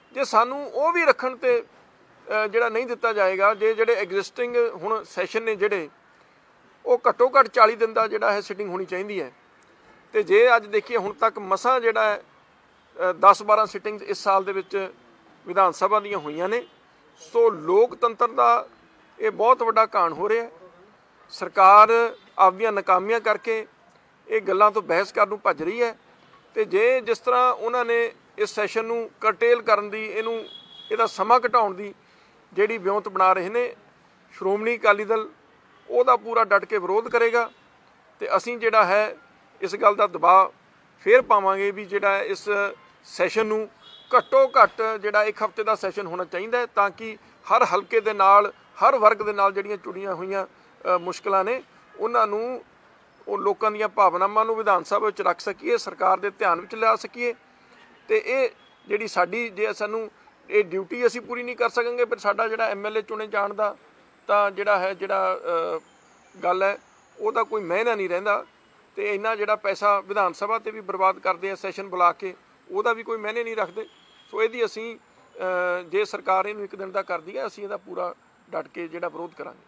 जे सानू वो भी रखण ते ਜਿਹੜਾ नहीं दिता जाएगा, जे ਜਿਹੜੇ एग्जिस्टिंग हुण सैशन ने ਜਿਹੜੇ ਉਹ ਘੱਟੋ ਘੱਟ 40 दिन ਦਾ ਜਿਹੜਾ ਹੈ सिटिंग होनी चाहिए है। तो जे अज देखिए हुण तक मसां ਜਿਹੜਾ है 10-12 सिटिंग्स इस साल ਦੇ ਵਿੱਚ विधान सभा ਦੀਆਂ ਹੋਈਆਂ ਨੇ। सो लोकतंत्र ਦਾ ਇਹ बहुत ਵੱਡਾ ਘਾਣ ਹੋ ਰਿਹਾ है। सरकार ਆਪਦੀਆਂ ਨਾਕਾਮੀਆਂ ਕਰਕੇ ਇਹ ਗੱਲਾਂ ਤੋਂ ਬਹਿਸ ਕਰਨ ਨੂੰ ਭੱਜ ਰਹੀ है। ਤੇ ਜੇ ਜਿਸ ਤਰ੍ਹਾਂ ਉਹਨਾਂ ਨੇ ਇਸ ਸੈਸ਼ਨ ਨੂੰ ਕਰਟੇਲ ਕਰਨ ਦੀ ਇਹਦਾ ਸਮਾਂ ਘਟਾਉਣ ਦੀ ਜਿਹੜੀ ਵਿਉਂਤ ਬਣਾ ਰਹੇ ਨੇ, ਸ਼੍ਰੋਮਣੀ ਅਕਾਲੀ ਦਲ ਉਹਦਾ ਪੂਰਾ ਡਟ ਕੇ ਵਿਰੋਧ ਕਰੇਗਾ। ਤੇ ਅਸੀਂ ਜਿਹੜਾ ਹੈ ਇਸ ਗੱਲ ਦਾ ਦਬਾਅ ਫੇਰ ਪਾਵਾਂਗੇ ਵੀ ਜਿਹੜਾ ਇਸ ਸੈਸ਼ਨ ਨੂੰ ਘੱਟੋ ਘੱਟ ਜਿਹੜਾ 1 ਹਫ਼ਤੇ ਦਾ ਸੈਸ਼ਨ ਹੋਣਾ ਚਾਹੀਦਾ ਤਾਂ ਕਿ ਹਰ ਹਲਕੇ ਦੇ ਨਾਲ ਹਰ ਵਰਗ ਦੇ ਨਾਲ ਜਿਹੜੀਆਂ ਜੁੜੀਆਂ ਹੋਈਆਂ ਮੁਸ਼ਕਲਾਂ ਨੇ ਉਹਨਾਂ ਨੂੰ ਉਹ ਲੋਕਾਂ ਦੀਆਂ ਭਾਵਨਾਵਾਂ ਨੂੰ ਵਿਧਾਨ ਸਭਾ ਵਿੱਚ ਰੱਖ ਸਕੀਏ, ਸਰਕਾਰ ਦੇ ਧਿਆਨ ਵਿੱਚ ਲਿਆ ਸਕੀਏ। ਤੇ ਇਹ ਜਿਹੜੀ ਸਾਡੀ ਜੇ ਸਾਨੂੰ ਇਹ ਡਿਊਟੀ ਅਸੀਂ ਪੂਰੀ ਨਹੀਂ ਕਰ ਸਕਾਂਗੇ ਫਿਰ ਸਾਡਾ ਜਿਹੜਾ MLA ਚੁਣੇ ਜਾਣ ਦਾ ਤਾਂ ਜਿਹੜਾ ਗੱਲ ਹੈ ਉਹਦਾ ਕੋਈ ਮਾਇਨਾ ਨਹੀਂ ਰਹਿੰਦਾ। ਤੇ ਇੰਨਾ ਜਿਹੜਾ ਪੈਸਾ ਵਿਧਾਨ ਸਭਾ ਤੇ ਵੀ ਬਰਬਾਦ ਕਰਦੇ ਆ ਸੈਸ਼ਨ ਬੁਲਾ ਕੇ, ਉਹਦਾ ਵੀ ਕੋਈ ਮਾਇਨੇ ਨਹੀਂ ਰੱਖਦੇ। ਸੋ ਇਹਦੀ ਅਸੀਂ ਜੇ ਸਰਕਾਰ ਇਹਨੂੰ 1 ਦਿਨ ਦਾ ਕਰਦੀ ਹੈ ਅਸੀਂ ਇਹਦਾ ਪੂਰਾ ਡਟ ਕੇ ਜਿਹੜਾ ਵਿਰੋਧ ਕਰਾਂਗੇ।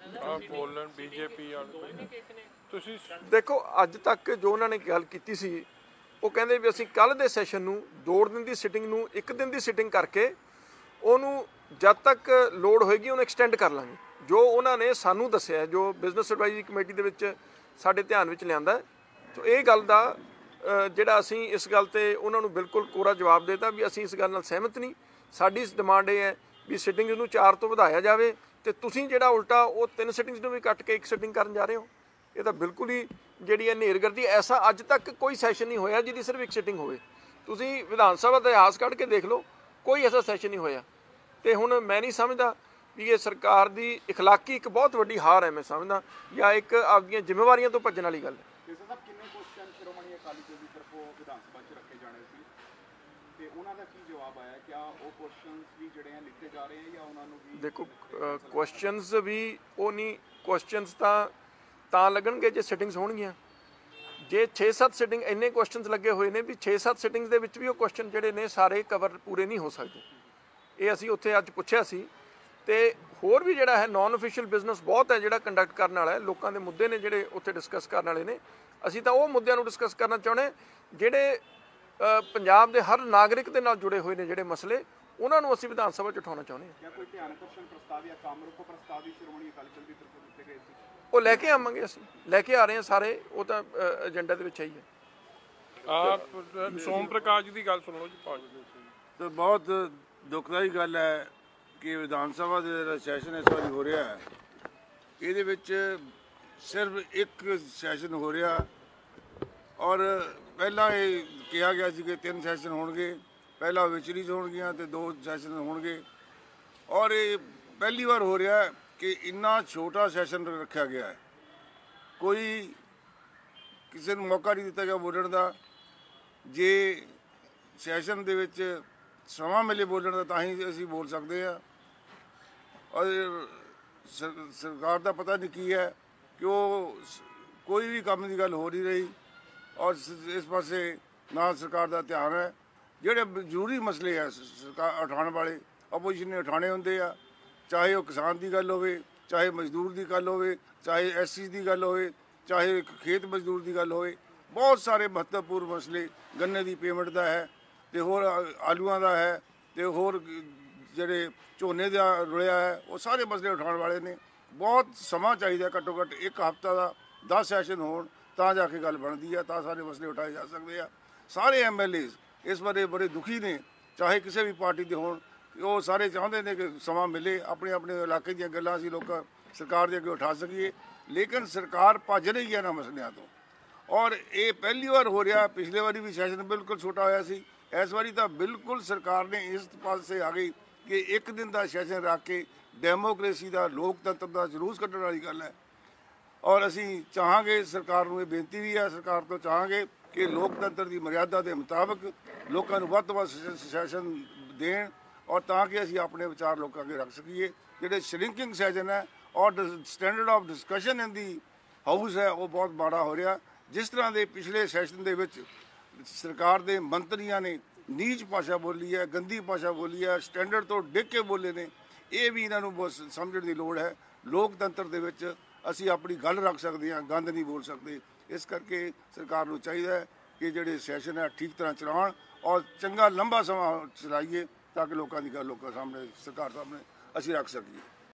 ਤੁਸੀਂ ਦੇਖੋ ਅੱਜ ਤੱਕ ਜੋ ਉਹਨਾਂ ਨੇ ਗੱਲ ਕੀਤੀ ਸੀ ਉਹ ਕਹਿੰਦੇ ਵੀ ਅਸੀਂ ਕੱਲ੍ਹ ਦੇ ਸੈਸ਼ਨ ਨੂੰ 2 ਦਿਨ ਦੀ ਸਿਟਿੰਗ ਨੂੰ 1 ਦਿਨ ਦੀ ਸਿਟਿੰਗ ਕਰਕੇ ਉਹਨੂੰ ਜਦ ਤੱਕ ਲੋੜ ਹੋਏਗੀ ਉਹਨੂੰ ਐਕਸਟੈਂਡ ਕਰ ਲਾਂਗੇ। ਜੋ ਉਹਨਾਂ ਨੇ ਸਾਨੂੰ ਦੱਸਿਆ, ਜੋ ਬਿਜ਼ਨਸ ਐਡਵਾਈਜ਼ਰੀ ਕਮੇਟੀ ਦੇ ਵਿੱਚ ਸਾਡੇ ਧਿਆਨ ਵਿੱਚ ਲਿਆਂਦਾ, ਸੋ ਇਹ ਗੱਲ ਦਾ ਜਿਹੜਾ ਅਸੀਂ ਇਸ ਗੱਲ ਤੇ ਉਹਨਾਂ ਨੂੰ ਬਿਲਕੁਲ ਕੋਰਾ ਜਵਾਬ ਦੇਤਾ ਵੀ ਅਸੀਂ ਇਸ ਗੱਲ ਨਾਲ ਸਹਿਮਤ ਨਹੀਂ। ਸਾਡੀ ਡਿਮਾਂਡ ਇਹ ਹੈ ਵੀ ਸਿਟਿੰਗ ਨੂੰ 4 ਤੋਂ ਵਧਾਇਆ ਜਾਵੇ ਤੇ ਤੁਸੀਂ ਜਿਹੜਾ ਉਲਟਾ ਉਹ 3 ਸਿਟਿੰਗਸ ਨੂੰ ਵੀ ਕੱਟ ਕੇ 1 ਸਿਟਿੰਗ ਕਰਨ ਜਾ ਰਹੇ ਹੋ। ਇਹ ਤਾਂ ਬਿਲਕੁਲ ਹੀ ਜਿਹੜੀ ਹੈ ਨੇਰਗਰਦੀ। ਐਸਾ ਅੱਜ ਤੱਕ ਕੋਈ ਸੈਸ਼ਨ ਨਹੀਂ ਹੋਇਆ ਜਿਹਦੀ ਸਿਰਫ 1 ਸਿਟਿੰਗ ਹੋਵੇ। ਤੁਸੀਂ ਵਿਧਾਨ ਸਭਾ ਦਾ ਇਤਿਹਾਸ ਕੱਢ ਕੇ ਦੇਖ ਲਓ, ਕੋਈ ਐਸਾ ਸੈਸ਼ਨ ਨਹੀਂ ਹੋਇਆ। ਤੇ ਹੁਣ ਮੈਂ ਨਹੀਂ ਸਮਝਦਾ ਵੀ ਇਹ ਸਰਕਾਰ ਦੀ ਇਖਲਾਕੀ ਇੱਕ ਬਹੁਤ ਵੱਡੀ ਹਾਰ ਹੈ, ਮੈਂ ਸਮਝਦਾ, ਜਾਂ ਇੱਕ ਆਪਦੀਆਂ ਜ਼ਿੰਮੇਵਾਰੀਆਂ ਤੋਂ ਭੱਜਣ ਵਾਲੀ ਗੱਲ ਹੈ। ਕਿੰਨੇ ਕੁਐਸਚਨ ਸ਼੍ਰੋਮਣੀ ਅਕਾਲੀ ਦਲ ਦੀ ਤਰਫੋਂ ਵਿਧਾਨ ਸਭਾ 'ਚ ਰੱਖੇ ਜਾਣੇ ਸੀ ਤੇ ਉਹਨਾਂ ਦਾ ਕੀ ਜਵਾਬ ਆਇਆ? ਕਿਆ ਉਹ ਕੁਐਸਚਨਸ ਵੀ ਜਿਹੜੇ ਆ ਲਿਖੇ ਜਾ ਰਹੇ ਆ ਜਾਂ ਉਹਨਾਂ ਨੂੰ ਵੀ? ਦੇਖੋ ਕੁਐਸਚਨਸ ਵੀ ਉਹ ਨਹੀਂ, ਕੁਐਸਚਨਸ ਤਾਂ ਲੱਗਣਗੇ ਜੇ ਸਿਟਿੰਗਸ ਹੋਣਗੀਆਂ। ਜੇ 6-7 ਸਿਟਿੰਗ ਇੰਨੇ ਕੁਐਸਚਨਸ ਲੱਗੇ ਹੋਏ ਨੇ ਵੀ 6-7 ਸਿਟਿੰਗਸ ਦੇ ਵਿੱਚ ਵੀ ਉਹ ਕੁਐਸਚਨ ਜਿਹੜੇ ਨੇ ਸਾਰੇ ਕਵਰ ਪੂਰੇ ਨਹੀਂ ਹੋ ਸਕਦੇ। ਇਹ ਅਸੀਂ ਉੱਥੇ ਅੱਜ ਪੁੱਛਿਆ ਸੀ। ਤੇ ਹੋਰ ਵੀ ਜਿਹੜਾ ਹੈ ਨੌਨ ਅਫੀਸ਼ੀਅਲ ਬਿਜ਼ਨਸ ਬਹੁਤ ਹੈ ਜਿਹੜਾ ਕੰਡਕਟ ਕਰਨ ਵਾਲਾ ਹੈ। ਲੋਕਾਂ ਦੇ ਮੁੱਦੇ ਨੇ ਜਿਹੜੇ ਉੱਥੇ ਡਿਸਕਸ ਕਰਨ ਵਾਲੇ ਨੇ। ਅਸੀਂ ਤਾਂ ਉਹ ਮੁੱਦਿਆਂ ਨੂੰ ਡਿਸਕਸ ਕਰਨਾ ਚਾਹੁੰਦੇ ਜਿਹੜੇ ਪੰਜਾਬ ਦੇ ਹਰ ਨਾਗਰਿਕ ਦੇ ਨਾਲ ਜੁੜੇ ਹੋਏ ਨੇ, ਜਿਹੜੇ ਮਸਲੇ ਉਹਨਾਂ ਨੂੰ ਅਸੀਂ ਵਿਧਾਨ ਸਭਾ 'ਚ ਉਠਾਉਣਾ ਚਾਹੁੰਦੇ ਹਾਂ। ਕੋਈ ਧਿਆਨ ਆਕਰਸ਼ਣ ਪ੍ਰਸਤਾਵ ਜਾਂ ਕੰਮ ਰੋਕੋ ਪ੍ਰਸਤਾਵ ਵੀ ਸ਼੍ਰੋਮਣੀ ਅਕਾਲੀ ਦਲ ਦੀ ਤਰਫੋਂ ਦਿੱਤੇ ਗਏ ਸੀ? ਉਹ ਲੈ ਕੇ ਆਵਾਂਗੇ, ਅਸੀਂ ਲੈ ਕੇ ਆ ਰਹੇ ਹਾਂ ਸਾਰੇ, ਉਹ ਤਾਂ ਏਜੰਡਾ ਦੇ ਵਿੱਚ ਹੀ ਹੈ। ਸੋਮ ਪ੍ਰਕਾਸ਼ ਦੀ ਗੱਲ ਸੁਣ ਲਓ ਜੀ। 5 ਤਾਂ ਬਹੁਤ ਦੁਖਦਾਈ ਗੱਲ ਹੈ ਕਿ ਵਿਧਾਨ ਸਭਾ ਦਾ ਜਿਹੜਾ ਸੈਸ਼ਨ ਇਸ ਵਾਰੀ ਹੋ ਰਿਹਾ ਹੈ ਇਹਦੇ ਵਿੱਚ ਸਿਰਫ 1 ਸੈਸ਼ਨ ਹੋ ਰਿਹਾ। ਔਰ ਪਹਿਲਾਂ ਇਹ ਕਿਹਾ ਗਿਆ ਸੀ ਕਿ 3 ਸੈਸ਼ਨ ਹੋਣਗੇ, ਪਹਿਲਾਂ ਵਿਚਰੀਜ਼ ਹੋਣਗੀਆਂ ਤੇ 2 ਸੈਸ਼ਨ ਹੋਣਗੇ। ਔਰ ਇਹ ਪਹਿਲੀ ਵਾਰ ਹੋ ਰਿਹਾ ਕਿ ਇੰਨਾ ਛੋਟਾ ਸੈਸ਼ਨ ਰੱਖਿਆ ਗਿਆ ਹੈ। ਕੋਈ ਕਿਸੇ ਨੂੰ ਮੌਕਾ ਨਹੀਂ ਦਿੱਤਾ ਗਿਆ ਬੋਲਣ ਦਾ। ਜੇ ਸੈਸ਼ਨ ਦੇ ਵਿੱਚ ਸਮਾਂ ਮਿਲੇ ਬੋਲਣ ਦਾ ਤਾਂ ਹੀ ਅਸੀਂ ਬੋਲ ਸਕਦੇ ਹਾਂ। ਔਰ ਸਰਕਾਰ ਦਾ ਪਤਾ ਨਹੀਂ ਕੀ ਹੈ ਕਿ ਉਹ ਕੋਈ ਵੀ ਕੰਮ ਦੀ ਗੱਲ ਹੋ ਨਹੀਂ ਰਹੀ ਔਰ ਇਸ ਪਾਸੇ ਨਾ ਸਰਕਾਰ ਦਾ ਧਿਆਨ ਹੈ। ਜਿਹੜੇ ਜ਼ਰੂਰੀ ਮਸਲੇ ਆ ਸਰਕਾਰ ਉਠਾਉਣ ਵਾਲੇ, ਆਪੋਜੀਸ਼ਨ ਨੇ ਉਠਾਉਣੇ ਹੁੰਦੇ ਆ, ਚਾਹੇ ਉਹ ਕਿਸਾਨ ਦੀ ਗੱਲ ਹੋਵੇ, ਚਾਹੇ ਮਜ਼ਦੂਰ ਦੀ ਗੱਲ ਹੋਵੇ, ਚਾਹੇ SC ਦੀ ਗੱਲ ਹੋਵੇ, ਚਾਹੇ ਖੇਤ ਮਜ਼ਦੂਰ ਦੀ ਗੱਲ ਹੋਵੇ। ਬਹੁਤ ਸਾਰੇ ਮਹੱਤਵਪੂਰਨ ਮਸਲੇ, ਗੰਨੇ ਦੀ ਪੇਮੈਂਟ ਦਾ ਹੈ ਤੇ ਹੋਰ ਆਲੂਆਂ ਦਾ ਹੈ ਤੇ ਹੋਰ ਜਿਹੜੇ ਝੋਨੇ ਦਾ ਰੁਲਿਆ ਹੈ, ਉਹ ਸਾਰੇ ਮਸਲੇ ਉਠਾਉਣ ਵਾਲੇ ਨੇ। ਬਹੁਤ ਸਮਾਂ ਚਾਹੀਦਾ, ਘੱਟੋ ਘੱਟ 1 ਹਫ਼ਤਾ ਦਾ 10 ਸੈਸ਼ਨ ਹੋਣ ਤਾਂ ਜਾ ਕੇ ਗੱਲ ਬਣਦੀ ਹੈ, ਤਾਂ ਸਾਰੇ ਮਸਲੇ ਉਠਾਏ ਜਾ ਸਕਦੇ ਆ। ਸਾਰੇ MLAs ਇਸ ਬਾਰੇ ਬੜੇ ਦੁਖੀ ਨੇ, ਚਾਹੇ ਕਿਸੇ ਵੀ ਪਾਰਟੀ ਦੇ ਹੋਣ। ਉਹ ਸਾਰੇ ਚਾਹੁੰਦੇ ਨੇ ਕਿ ਸਮਾਂ ਮਿਲੇ, ਆਪਣੇ ਆਪਣੇ ਇਲਾਕੇ ਦੀਆਂ ਗੱਲਾਂ ਅਸੀਂ ਲੋਕ ਸਰਕਾਰ ਦੇ ਅੱਗੇ ਉਠਾ ਸਕੀਏ। ਲੇਕਿਨ ਸਰਕਾਰ ਭੱਜ ਰਹੀ ਹੈ ਨਾ ਮਸਲਿਆਂ ਤੋਂ। ਔਰ ਇਹ ਪਹਿਲੀ ਵਾਰ ਹੋ ਰਿਹਾ। ਪਿਛਲੇ ਵਾਰੀ ਵੀ ਸੈਸ਼ਨ ਬਿਲਕੁਲ ਛੋਟਾ ਹੋਇਆ ਸੀ, ਇਸ ਵਾਰੀ ਤਾਂ ਬਿਲਕੁਲ ਸਰਕਾਰ ਨੇ ਇਸ ਪਾਸੇ ਆ ਗਈ ਕਿ 1 ਦਿਨ ਦਾ ਸੈਸ਼ਨ ਰੱਖ ਕੇ ਡੈਮੋਕ੍ਰੇਸੀ ਦਾ, ਲੋਕਤੰਤਰ ਦਾ ਜਲੂਸ ਕੱਢਣ ਵਾਲੀ ਗੱਲ ਹੈ। ਔਰ ਅਸੀਂ ਚਾਹਾਂਗੇ, ਸਰਕਾਰ ਨੂੰ ਇਹ ਬੇਨਤੀ ਵੀ ਹੈ, ਸਰਕਾਰ ਤੋਂ ਚਾਹਾਂਗੇ ਕਿ ਲੋਕਤੰਤਰ ਦੀ ਮਰਿਆਦਾ ਦੇ ਮੁਤਾਬਕ ਲੋਕਾਂ ਨੂੰ ਵੱਧ ਤੋਂ ਵੱਧ ਸੈਸ਼ਨ ਦੇਣ ਔਰ ਤਾਂ ਕਿ ਅਸੀਂ ਆਪਣੇ ਵਿਚਾਰ ਲੋਕਾਂ ਅੱਗੇ ਰੱਖ ਸਕੀਏ। ਜਿਹੜੇ ਸ਼ਰਿੰਕਿੰਗ ਸੈਸ਼ਨ ਹੈ ਔਰ standard of discussion in the house ਹੈ ਉਹ ਬਹੁਤ ਮਾੜਾ ਹੋ ਰਿਹਾ। ਜਿਸ ਤਰ੍ਹਾਂ ਦੇ ਪਿਛਲੇ ਸੈਸ਼ਨ ਦੇ ਵਿੱਚ ਸਰਕਾਰ ਦੇ ਮੰਤਰੀਆਂ ਨੇ ਨੀਚ ਭਾਸ਼ਾ ਬੋਲੀ ਹੈ, ਗੰਦੀ ਭਾਸ਼ਾ ਬੋਲੀ ਹੈ, ਸਟੈਂਡਰਡ ਤੋਂ ਡਿੱਗ ਕੇ ਬੋਲੇ ਨੇ। ਇਹ ਵੀ ਇਹਨਾਂ ਨੂੰ ਬਹੁਤ ਸਮਝਣ ਦੀ ਲੋੜ ਹੈ। ਲੋਕਤੰਤਰ ਦੇ ਵਿੱਚ ਅਸੀਂ ਆਪਣੀ ਗੱਲ ਰੱਖ ਸਕਦੇ ਹਾਂ, ਗੰਦ ਨਹੀਂ ਬੋਲ ਸਕਦੇ। ਇਸ ਕਰਕੇ ਸਰਕਾਰ ਨੂੰ ਚਾਹੀਦਾ ਹੈ ਕਿ ਜਿਹੜੇ ਸੈਸ਼ਨ ਹੈ ਠੀਕ ਤਰ੍ਹਾਂ ਚਲਾਉਣ ਔਰ ਚੰਗਾ ਲੰਬਾ ਸਮਾਂ ਚਲਾਈਏ ਤਾਂ ਕਿ ਲੋਕਾਂ ਦੀ ਗੱਲ ਲੋਕਾਂ ਸਾਹਮਣੇ, ਸਰਕਾਰ ਸਾਹਮਣੇ ਅਸੀਂ ਰੱਖ ਸਕੀਏ।